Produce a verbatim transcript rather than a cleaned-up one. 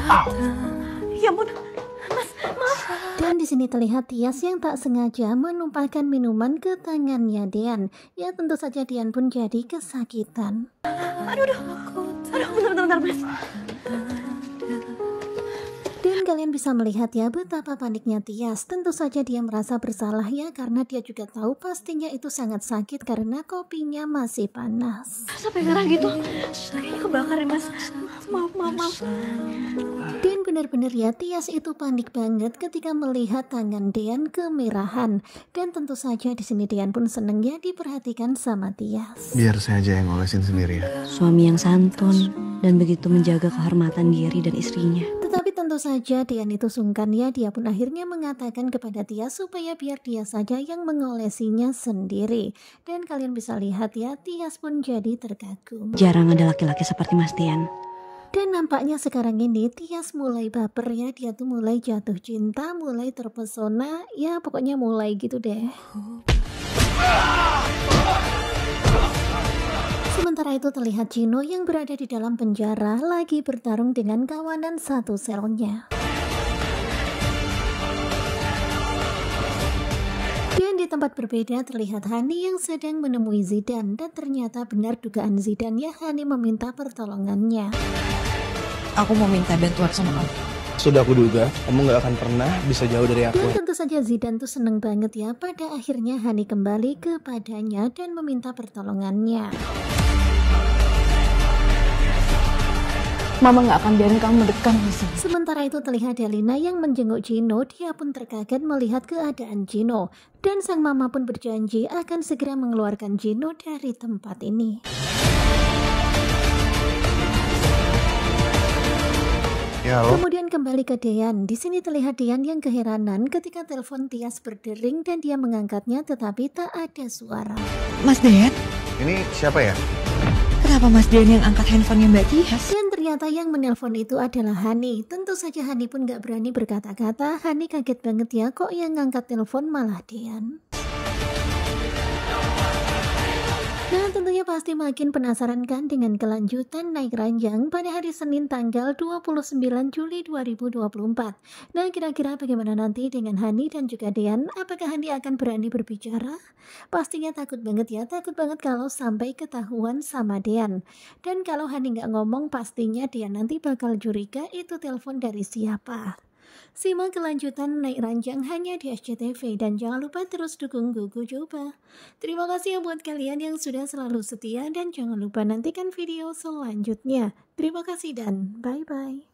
Au. Ya ampun, Mas, maaf. Dan di sini terlihat Tias yang tak sengaja menumpahkan minuman ke tangannya Dean. Ya tentu saja Dean pun jadi kesakitan. Aduh, aduh, aduh, bentar-bentar, Mas. Dan kalian bisa melihat ya betapa paniknya Tias. Tentu saja dia merasa bersalah ya, karena dia juga tahu pastinya itu sangat sakit karena kopinya masih panas. Sampai ngerah gitu, kayaknya kebakar ya, Mas. Maaf, maaf, maaf. Dan benar-benar ya Tias itu panik banget ketika melihat tangan Dean kemerahan. Dan tentu saja di sini Dean pun seneng ya diperhatikan sama Tias. Biar saya aja yang ngolesin sendiri ya. Suami yang santun dan begitu menjaga kehormatan Gary dan istrinya. Tetapi tentu saja Dean itu sungkan ya, dia pun akhirnya mengatakan kepada Tias supaya biar dia saja yang mengolesinya sendiri. Dan kalian bisa lihat ya, Tias pun jadi terkagum. Jarang ada laki-laki seperti Mas Dean. Dan nampaknya sekarang ini Tias mulai baper ya, dia tuh mulai jatuh cinta, mulai terpesona, ya pokoknya mulai gitu deh. Sementara itu terlihat Gino yang berada di dalam penjara lagi bertarung dengan kawanan satu selnya. Dan di tempat berbeda terlihat Hani yang sedang menemui Zidane, dan ternyata benar dugaan Zidane ya, Hani meminta pertolongannya. Aku mau minta bantuan sama kamu. Sudah aku duga, kamu gak akan pernah bisa jauh dari aku. Dan tentu saja Zidane tuh seneng banget ya, pada akhirnya Hani kembali kepadanya dan meminta pertolongannya. Mama gak akan biarin kamu mendekat di sini. Sementara itu terlihat Delina yang menjenguk Gino, dia pun terkaget melihat keadaan Gino. Dan sang mama pun berjanji akan segera mengeluarkan Gino dari tempat ini. Ya, halo? Kemudian kembali ke Dean. Di sini terlihat Dean yang keheranan ketika telepon Tias berdering dan dia mengangkatnya tetapi tak ada suara. Mas Dean? Ini siapa ya? Kenapa Mas Dean yang angkat handphonenya Mbak Tias? Dan ternyata yang menelpon itu adalah Hani. Tentu saja Hani pun gak berani berkata-kata. Hani kaget banget ya, kok yang ngangkat telepon malah Dean. Nah tentunya pasti makin penasaran kan dengan kelanjutan naik ranjang pada hari Senin tanggal dua puluh sembilan Juli dua ribu dua puluh empat. Nah kira-kira bagaimana nanti dengan Hani dan juga Dean? Apakah Hani akan berani berbicara? Pastinya takut banget ya, takut banget kalau sampai ketahuan sama Dean. Dan kalau Hani nggak ngomong pastinya Dean nanti bakal curiga itu telepon dari siapa. Simak kelanjutan naik ranjang hanya di S C T V dan jangan lupa terus dukung Gugu Coba. Terima kasih ya buat kalian yang sudah selalu setia dan jangan lupa nantikan video selanjutnya. Terima kasih dan bye-bye.